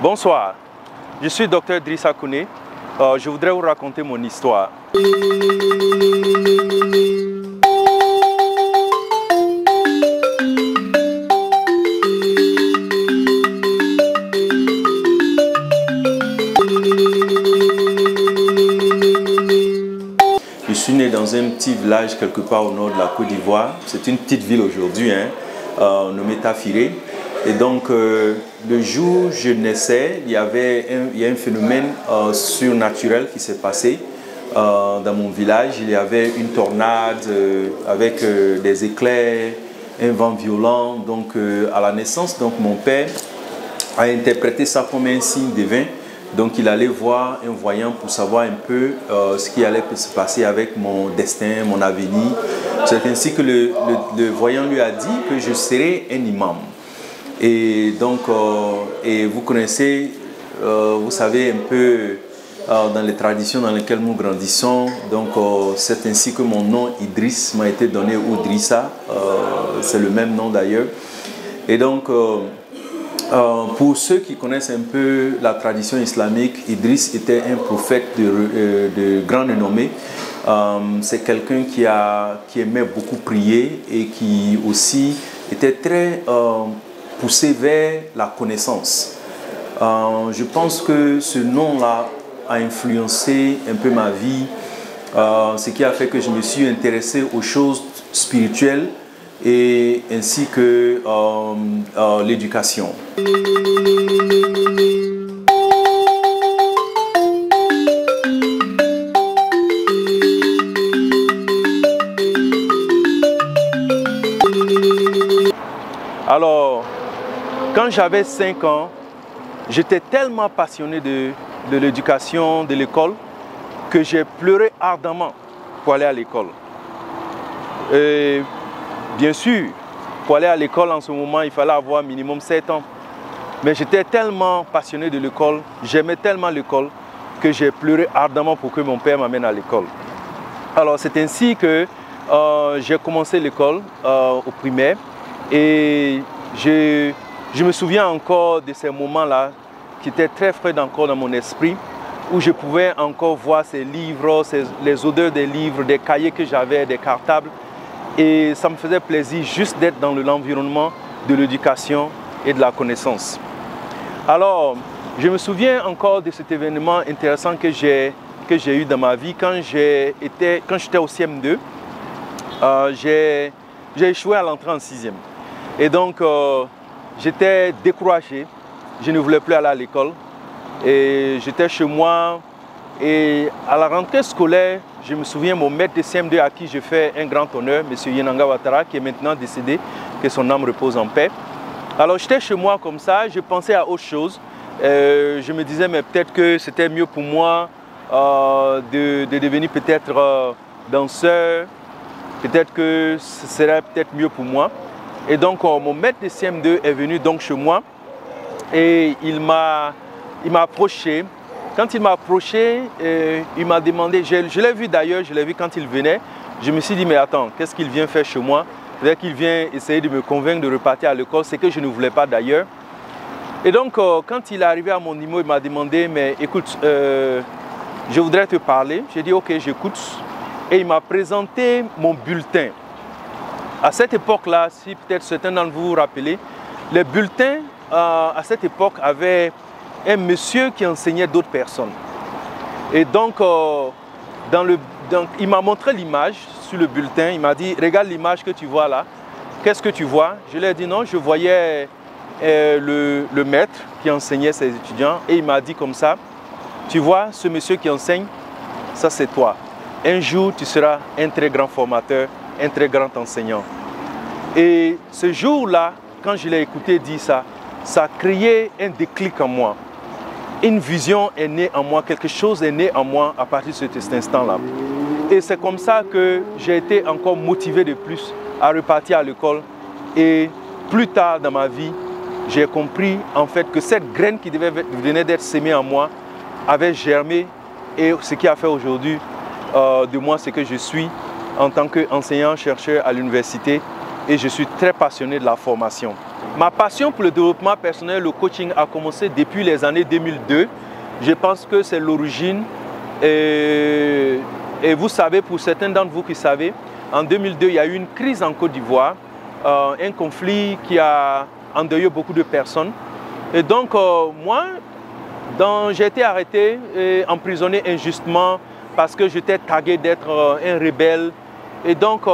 Bonsoir, je suis Dr Drissa Kouné. Je voudrais vous raconter mon histoire. Je suis né dans un petit village quelque part au nord de la Côte d'Ivoire. C'est une petite ville aujourd'hui, nommée Tafiré. Et donc, le jour où je naissais, il y a un phénomène surnaturel qui s'est passé dans mon village. Il y avait une tornade avec des éclairs, un vent violent. Donc, à la naissance, donc, mon père a interprété ça comme un signe divin. Donc, il allait voir un voyant pour savoir un peu ce qui allait se passer avec mon destin, mon avenir. C'est ainsi que le voyant lui a dit que je serais un imam. Et donc, et vous connaissez, vous savez un peu dans les traditions dans lesquelles nous grandissons. Donc, c'est ainsi que mon nom Idriss m'a été donné, ou Drissa, c'est le même nom d'ailleurs. Et donc, pour ceux qui connaissent un peu la tradition islamique, Idriss était un prophète de grande renommée. C'est quelqu'un qui aimait beaucoup prier et qui aussi était très poussé vers la connaissance. Je pense que ce nom-là a influencé un peu ma vie, ce qui a fait que je me suis intéressé aux choses spirituelles et ainsi que l'éducation. Alors, quand j'avais 5 ans, j'étais tellement passionné de l'éducation, de l'école, que j'ai pleuré ardemment pour aller à l'école. Bien sûr, pour aller à l'école en ce moment, il fallait avoir minimum 7 ans. Mais j'étais tellement passionné de l'école, j'aimais tellement l'école, que j'ai pleuré ardemment pour que mon père m'amène à l'école. Alors c'est ainsi que j'ai commencé l'école au primaire. Et je me souviens encore de ces moments-là qui étaient très frais encore dans mon esprit, où je pouvais encore voir ces livres, les odeurs des livres, des cahiers que j'avais, des cartables. Et ça me faisait plaisir juste d'être dans l'environnement de l'éducation et de la connaissance. Alors, je me souviens encore de cet événement intéressant que j'ai eu dans ma vie quand j'étais au CM2. J'ai échoué à l'entrée en 6e. Et donc, j'étais découragé. Je ne voulais plus aller à l'école. Et j'étais chez moi. Et à la rentrée scolaire, je me souviens, mon maître de CM2 à qui je fais un grand honneur, M. Yenanga Ouattara, qui est maintenant décédé, que son âme repose en paix. Alors, j'étais chez moi comme ça, je pensais à autre chose. Je me disais, mais peut-être que c'était mieux pour moi de devenir peut-être danseur. Peut-être que ce serait peut-être mieux pour moi. Et donc, mon maître de CM2 est venu donc chez moi et il m'a approché. Quand il m'a approché, il m'a demandé, je l'ai vu d'ailleurs, je l'ai vu quand il venait. Je me suis dit, mais attends, qu'est-ce qu'il vient faire chez moi? Peut-être qu'il vient essayer de me convaincre de repartir à l'école, c'est que je ne voulais pas d'ailleurs. Et donc, quand il est arrivé à mon niveau, il m'a demandé, mais écoute, je voudrais te parler. J'ai dit, ok, j'écoute. Et il m'a présenté mon bulletin. À cette époque-là, si peut-être certains d'entre vous vous rappelez, les bulletins à cette époque avaient un monsieur qui enseignait d'autres personnes. Et donc, il m'a montré l'image sur le bulletin. Il m'a dit, regarde l'image que tu vois là. Qu'est-ce que tu vois? Je lui ai dit non, je voyais le maître qui enseignait ses étudiants. Et il m'a dit comme ça, tu vois, ce monsieur qui enseigne, ça c'est toi. Un jour, tu seras un très grand formateur, un très grand enseignant. Et ce jour-là, quand je l'ai écouté dire ça, ça a créé un déclic en moi. Une vision est née en moi, quelque chose est né en moi à partir de cet instant-là. Et c'est comme ça que j'ai été encore motivé de plus à repartir à l'école. Et plus tard dans ma vie, j'ai compris en fait que cette graine qui venait d'être sémée en moi avait germé. Et ce qui a fait aujourd'hui de moi ce que je suis en tant qu'enseignant-chercheur à l'université. Et je suis très passionné de la formation. Ma passion pour le développement personnel, le coaching a commencé depuis les années 2002. Je pense que c'est l'origine. Et vous savez, pour certains d'entre vous qui savez, en 2002, il y a eu une crise en Côte d'Ivoire, un conflit qui a endeuillé beaucoup de personnes. Et donc, moi, j'ai été arrêté et emprisonné injustement parce que j'étais tagué d'être un rebelle. Et donc,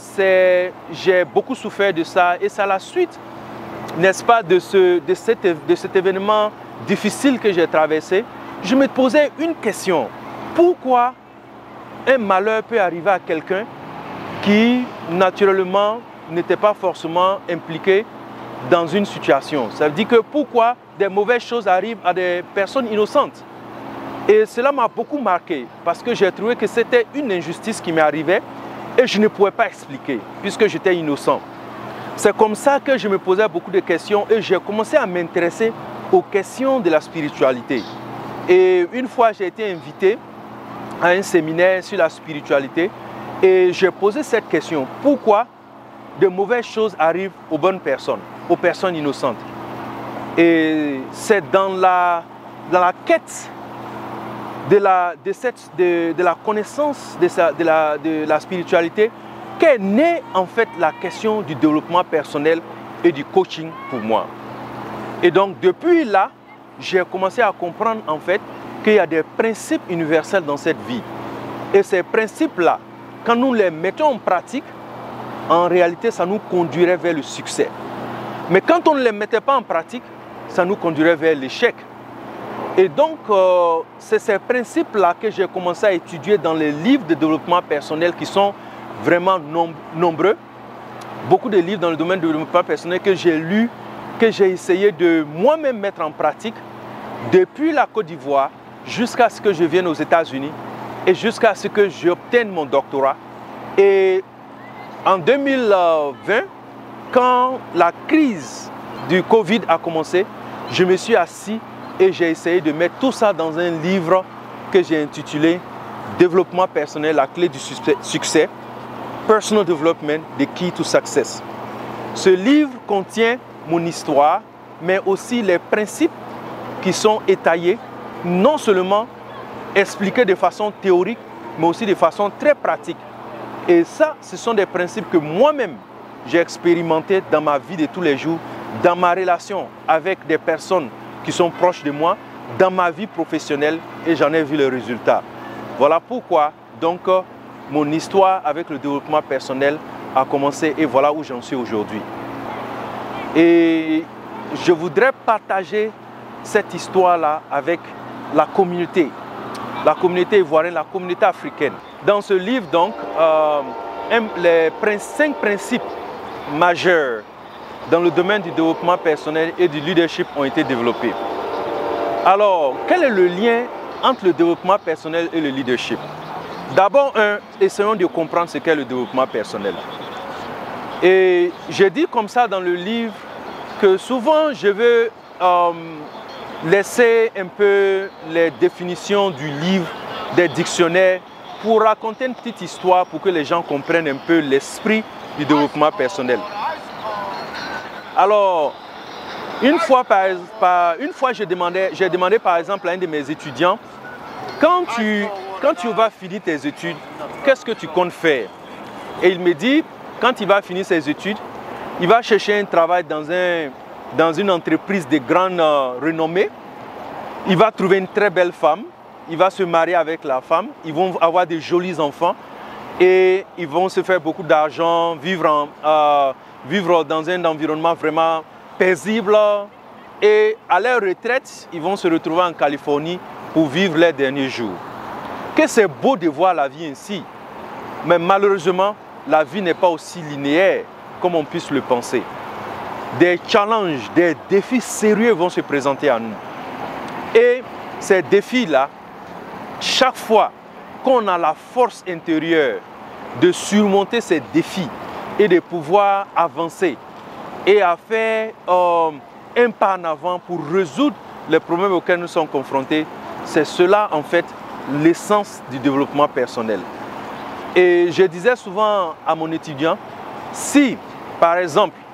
j'ai beaucoup souffert de ça. Et c'est à la suite, n'est-ce pas, de cet événement difficile que j'ai traversé, je me posais une question. Pourquoi un malheur peut arriver à quelqu'un qui, naturellement, n'était pas forcément impliqué dans une situation? Ça veut dire que pourquoi des mauvaises choses arrivent à des personnes innocentes? Et cela m'a beaucoup marqué parce que j'ai trouvé que c'était une injustice qui m'est arrivée et je ne pouvais pas expliquer puisque j'étais innocent. C'est comme ça que je me posais beaucoup de questions et j'ai commencé à m'intéresser aux questions de la spiritualité. Et une fois, j'ai été invité à un séminaire sur la spiritualité et j'ai posé cette question. Pourquoi de mauvaises choses arrivent aux bonnes personnes, aux personnes innocentes? Et c'est dans la quête de la connaissance de la spiritualité qu'est née en fait la question du développement personnel et du coaching pour moi. Et donc depuis là, j'ai commencé à comprendre en fait qu'il y a des principes universels dans cette vie. Et ces principes-là, quand nous les mettons en pratique, en réalité, ça nous conduirait vers le succès. Mais quand on ne les mettait pas en pratique, ça nous conduirait vers l'échec. Et donc, c'est ces principes-là que j'ai commencé à étudier dans les livres de développement personnel qui sont vraiment nombreux. Beaucoup de livres dans le domaine du développement personnel que j'ai lus, que j'ai essayé de moi-même mettre en pratique depuis la Côte d'Ivoire jusqu'à ce que je vienne aux États-Unis et jusqu'à ce que j'obtienne mon doctorat. Et en 2020, quand la crise du Covid a commencé, je me suis assis et j'ai essayé de mettre tout ça dans un livre que j'ai intitulé « Développement personnel, la clé du succès ». Personal Development, the Key to Success. Ce livre contient mon histoire, mais aussi les principes qui sont étayés, non seulement expliqués de façon théorique, mais aussi de façon très pratique. Et ça, ce sont des principes que moi-même, j'ai expérimentés dans ma vie de tous les jours, dans ma relation avec des personnes qui sont proches de moi, dans ma vie professionnelle, et j'en ai vu le résultat. Voilà pourquoi, donc, mon histoire avec le développement personnel a commencé et voilà où j'en suis aujourd'hui. Et je voudrais partager cette histoire-là avec la communauté ivoirienne, la communauté africaine. Dans ce livre, donc, les 5 principes majeurs dans le domaine du développement personnel et du leadership ont été développés. Alors, quel est le lien entre le développement personnel et le leadership? D'abord, essayons de comprendre ce qu'est le développement personnel. Et j'ai dit comme ça dans le livre que souvent je veux laisser un peu les définitions du livre, des dictionnaires, pour raconter une petite histoire pour que les gens comprennent un peu l'esprit du développement personnel. Alors, une fois j'ai demandé par exemple à un de mes étudiants, quand tu vas finir tes études, qu'est-ce que tu comptes faire? Et il me dit, quand il va finir ses études, il va chercher un travail dans une entreprise de grande renommée. Il va trouver une très belle femme, il va se marier avec la femme, ils vont avoir de jolis enfants et ils vont se faire beaucoup d'argent, vivre dans un environnement vraiment paisible. Et à leur retraite, ils vont se retrouver en Californie pour vivre leurs derniers jours. Que c'est beau de voir la vie ainsi, mais malheureusement, la vie n'est pas aussi linéaire comme on puisse le penser. Des challenges, des défis sérieux vont se présenter à nous. Et ces défis-là, chaque fois qu'on a la force intérieure de surmonter ces défis et de pouvoir avancer et à faire un pas en avant pour résoudre les problèmes auxquels nous sommes confrontés, c'est cela en fait l'essence du développement personnel. Et je disais souvent à mon étudiant, si par exemple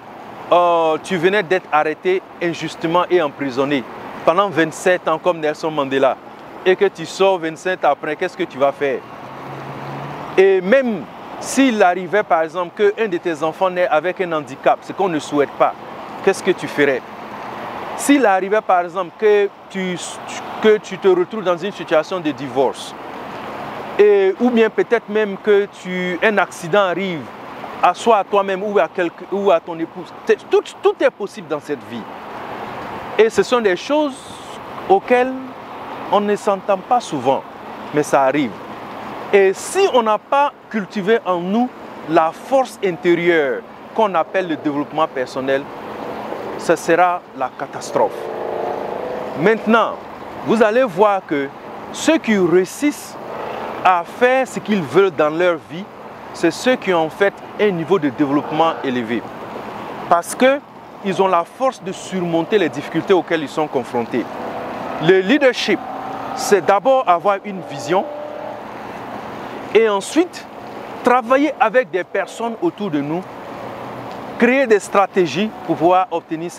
tu venais d'être arrêté injustement et emprisonné pendant 27 ans comme Nelson Mandela et que tu sors 27 ans après, qu'est-ce que tu vas faire? Et même s'il arrivait par exemple qu'un de tes enfants naît avec un handicap, ce qu'on ne souhaite pas, qu'est-ce que tu ferais? S'il arrivait par exemple que tu te retrouves dans une situation de divorce, ou bien peut-être même que un accident arrive, soit à toi-même ou à ton épouse, tout est possible dans cette vie. Et ce sont des choses auxquelles on ne s'entend pas souvent, mais ça arrive. Et si on n'a pas cultivé en nous la force intérieure qu'on appelle le développement personnel, ce sera la catastrophe. Maintenant, vous allez voir que ceux qui réussissent à faire ce qu'ils veulent dans leur vie, c'est ceux qui ont en fait un niveau de développement élevé. Parce qu'ils ont la force de surmonter les difficultés auxquelles ils sont confrontés. Le leadership, c'est d'abord avoir une vision et ensuite travailler avec des personnes autour de nous, créer des stratégies pour pouvoir obtenir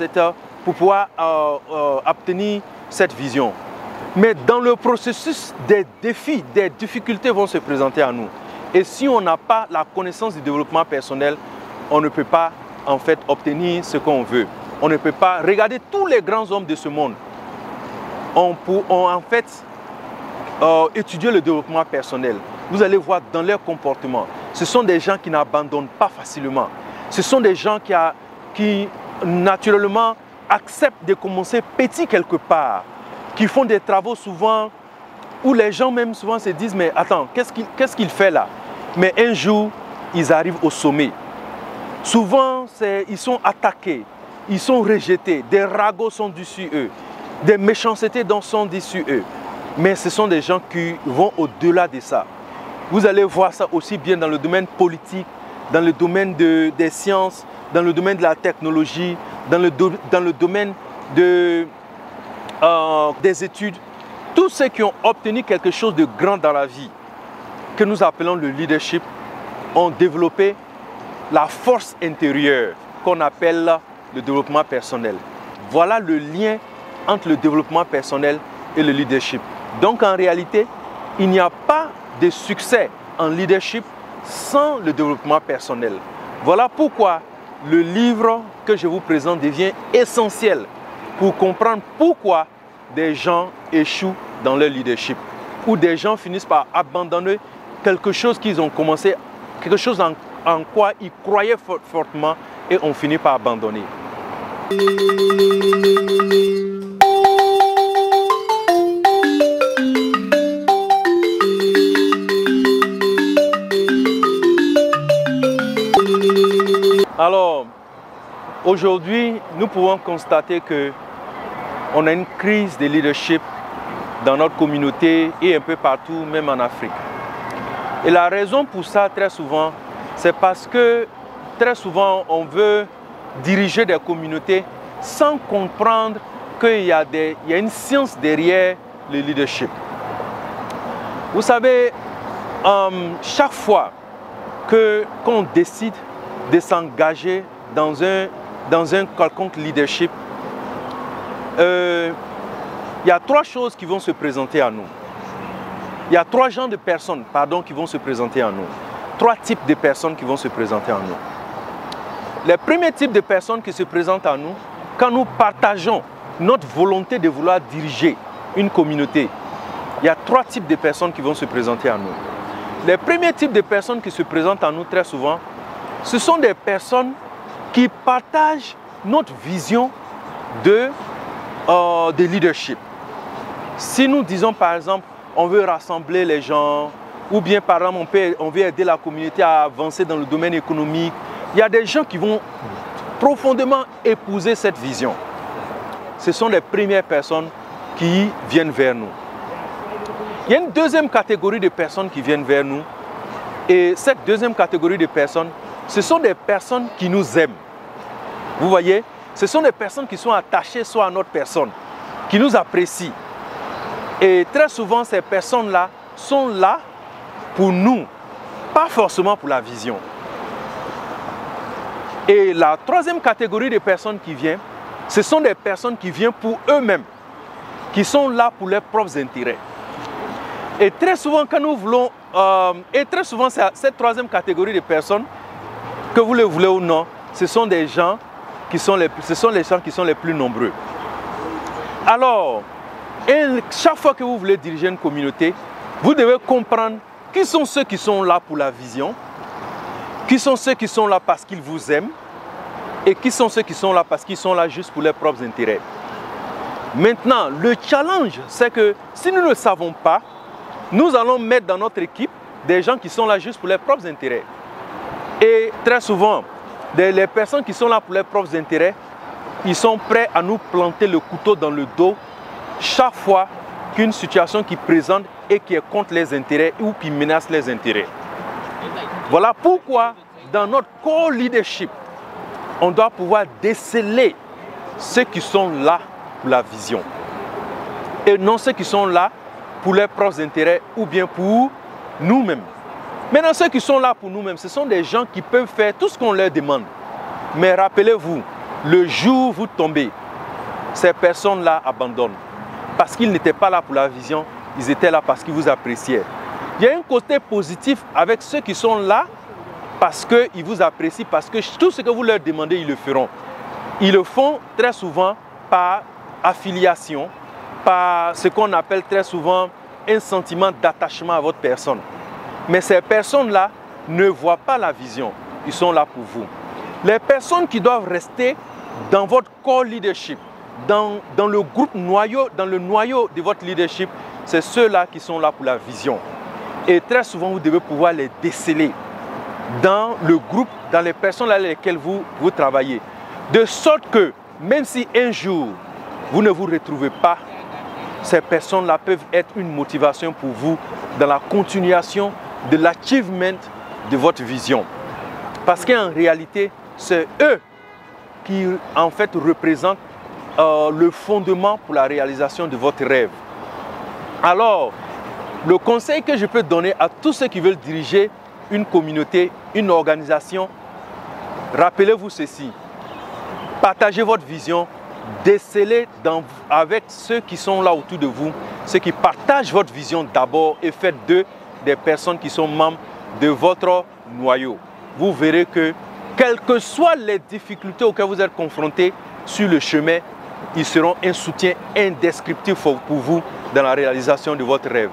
cette vision. Mais dans le processus, des défis, des difficultés vont se présenter à nous. Et si on n'a pas la connaissance du développement personnel, on ne peut pas en fait obtenir ce qu'on veut. On ne peut pas regarder tous les grands hommes de ce monde. On en fait étudier le développement personnel. Vous allez voir dans leur comportement, ce sont des gens qui n'abandonnent pas facilement. Ce sont des gens qui naturellement acceptent de commencer petit quelque part, qui font des travaux souvent où les gens même souvent se disent mais attends, qu'est-ce qu'il fait là? Mais un jour, ils arrivent au sommet. Souvent, ils sont attaqués, ils sont rejetés, des ragots sont dessus eux, des méchancetés sont dessus eux. Mais ce sont des gens qui vont au-delà de ça. Vous allez voir ça aussi bien dans le domaine politique, dans le domaine des sciences, dans le domaine de la technologie, dans le domaine des études. Tous ceux qui ont obtenu quelque chose de grand dans la vie, que nous appelons le leadership, ont développé la force intérieure qu'on appelle le développement personnel. Voilà le lien entre le développement personnel et le leadership. Donc en réalité, il n'y a pas de succès en leadership sans le développement personnel. Voilà pourquoi le livre que je vous présente devient essentiel pour comprendre pourquoi des gens échouent dans leur leadership ou des gens finissent par abandonner quelque chose qu'ils ont commencé, quelque chose en quoi ils croyaient fortement et ont fini par abandonner. Alors, aujourd'hui, nous pouvons constater qu'on a une crise de leadership dans notre communauté et un peu partout, même en Afrique. Et la raison pour ça, très souvent, c'est parce que très souvent, on veut diriger des communautés sans comprendre qu'il y a une science derrière le leadership. Vous savez, chaque fois qu'on décide de s'engager dans un quelconque leadership, il y a trois choses qui vont se présenter à nous. Il y a trois genres de personnes, qui vont se présenter à nous. Trois types de personnes qui vont se présenter à nous. Les premiers types de personnes qui se présentent à nous, quand nous partageons notre volonté de vouloir diriger une communauté, il y a trois types de personnes qui vont se présenter à nous. Les premiers types de personnes qui se présentent à nous très souvent, ce sont des personnes qui partagent notre vision de leadership. Si nous disons par exemple, on veut rassembler les gens, ou bien par exemple on veut aider la communauté à avancer dans le domaine économique, il y a des gens qui vont profondément épouser cette vision. Ce sont les premières personnes qui viennent vers nous. Il y a une deuxième catégorie de personnes qui viennent vers nous. Et cette deuxième catégorie de personnes, ce sont des personnes qui nous aiment. Vous voyez, ce sont des personnes qui sont attachées soit à notre personne, qui nous apprécient. Et très souvent, ces personnes-là sont là pour nous, pas forcément pour la vision. Et la troisième catégorie de personnes qui viennent, ce sont des personnes qui viennent pour eux-mêmes, qui sont là pour leurs propres intérêts. Et très souvent, quand nous voulons, cette troisième catégorie de personnes, que vous le voulez ou non, ce sont des gens qui sont les plus nombreux. Alors, chaque fois que vous voulez diriger une communauté, vous devez comprendre qui sont ceux qui sont là pour la vision, qui sont ceux qui sont là parce qu'ils vous aiment, et qui sont ceux qui sont là parce qu'ils sont là juste pour leurs propres intérêts. Maintenant, le challenge, c'est que si nous ne le savons pas, nous allons mettre dans notre équipe des gens qui sont là juste pour leurs propres intérêts. Et très souvent, les personnes qui sont là pour leurs propres intérêts, ils sont prêts à nous planter le couteau dans le dos chaque fois qu'une situation qui présente et qui est contre les intérêts ou qui menace les intérêts. Voilà pourquoi, dans notre core leadership, on doit pouvoir déceler ceux qui sont là pour la vision et non ceux qui sont là pour leurs propres intérêts ou bien pour nous-mêmes. Maintenant, ceux qui sont là pour nous-mêmes, ce sont des gens qui peuvent faire tout ce qu'on leur demande. Mais rappelez-vous, le jour où vous tombez, ces personnes-là abandonnent. Parce qu'ils n'étaient pas là pour la vision, ils étaient là parce qu'ils vous appréciaient. Il y a un côté positif avec ceux qui sont là parce qu'ils vous apprécient, parce que tout ce que vous leur demandez, ils le feront. Ils le font très souvent par affiliation, par ce qu'on appelle très souvent un sentiment d'attachement à votre personne. Mais ces personnes-là ne voient pas la vision, ils sont là pour vous. Les personnes qui doivent rester dans votre core leadership, dans le groupe noyau, dans le noyau de votre leadership, c'est ceux-là qui sont là pour la vision. Et très souvent, vous devez pouvoir les déceler dans le groupe, dans les personnes avec lesquelles vous travaillez. De sorte que, même si un jour, vous ne vous retrouvez pas, ces personnes-là peuvent être une motivation pour vous dans la continuation de l'achievement de votre vision. Parce qu'en réalité, c'est eux qui, en fait, représentent le fondement pour la réalisation de votre rêve. Alors, le conseil que je peux donner à tous ceux qui veulent diriger une communauté, une organisation, rappelez-vous ceci. Partagez votre vision, décelez avec ceux qui sont là autour de vous, ceux qui partagent votre vision d'abord et faites d'eux des personnes qui sont membres de votre noyau. Vous verrez que, quelles que soient les difficultés auxquelles vous êtes confrontés sur le chemin, ils seront un soutien indescriptible pour vous dans la réalisation de votre rêve.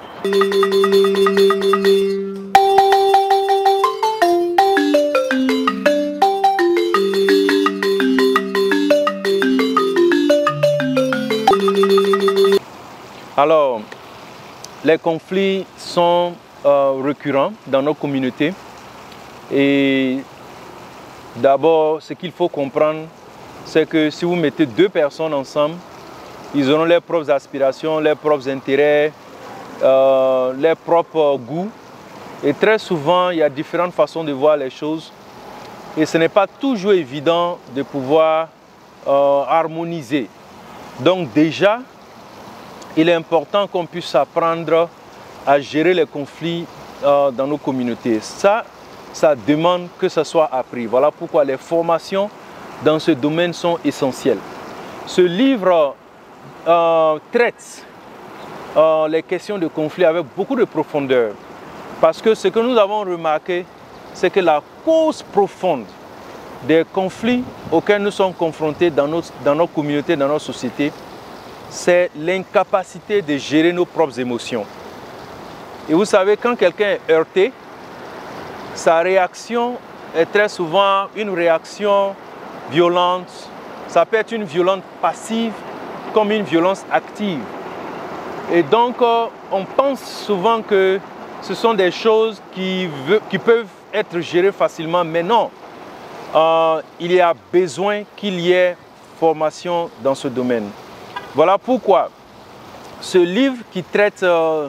Alors, les conflits sont récurrents dans nos communautés. Et d'abord, ce qu'il faut comprendre, c'est que si vous mettez deux personnes ensemble, ils auront leurs propres aspirations, leurs propres intérêts, leurs propres goûts. Et très souvent, il y a différentes façons de voir les choses. Et ce n'est pas toujours évident de pouvoir harmoniser. Donc déjà, il est important qu'on puisse apprendre à gérer les conflits dans nos communautés. Ça demande que ce soit appris. Voilà pourquoi les formations dans ce domaine sont essentielles. Ce livre traite les questions de conflit avec beaucoup de profondeur. Parce que ce que nous avons remarqué, c'est que la cause profonde des conflits auxquels nous sommes confrontés dans nos communautés, dans nos sociétés, c'est l'incapacité de gérer nos propres émotions. Et vous savez, quand quelqu'un est heurté, sa réaction est très souvent une réaction violente. Ça peut être une violence passive comme une violence active. Et donc, on pense souvent que ce sont des choses qui peuvent être gérées facilement, mais non. Il y a besoin qu'il y ait formation dans ce domaine. Voilà pourquoi ce livre traite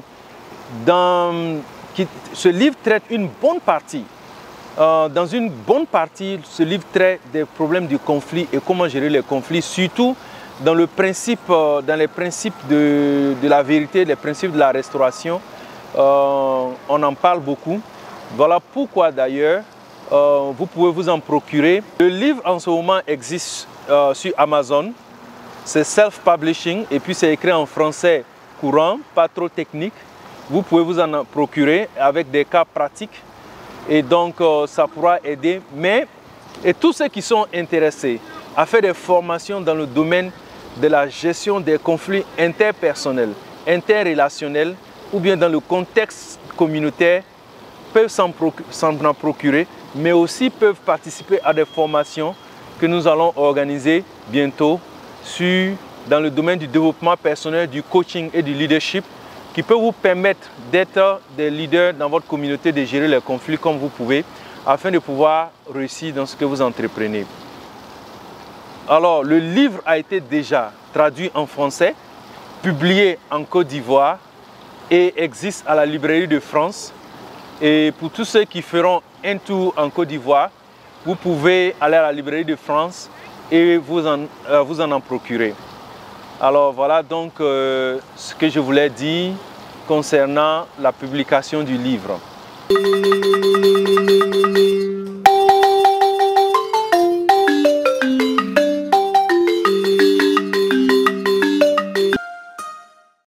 une bonne partie. Dans une bonne partie, ce livre traite des problèmes du conflit et comment gérer les conflits, surtout dans les principes de la vérité, les principes de la restauration. On en parle beaucoup. Voilà pourquoi d'ailleurs, vous pouvez vous en procurer. Le livre en ce moment existe sur Amazon. C'est self-publishing et puis c'est écrit en français courant, pas trop technique. Vous pouvez vous en procurer avec des cas pratiques et donc ça pourra aider. Et tous ceux qui sont intéressés à faire des formations dans le domaine de la gestion des conflits interpersonnels, interrelationnels ou bien dans le contexte communautaire peuvent s'en procurer, mais aussi peuvent participer à des formations que nous allons organiser bientôt dans le domaine du développement personnel, du coaching et du leadership qui peut vous permettre d'être des leaders dans votre communauté, de gérer les conflits comme vous pouvez afin de pouvoir réussir dans ce que vous entreprenez. Alors, le livre a été déjà traduit en français, publié en Côte d'Ivoire et existe à la librairie de France. Et pour tous ceux qui feront un tour en Côte d'Ivoire, vous pouvez aller à la librairie de France et vous en procurer. Alors voilà donc ce que je voulais dire concernant la publication du livre.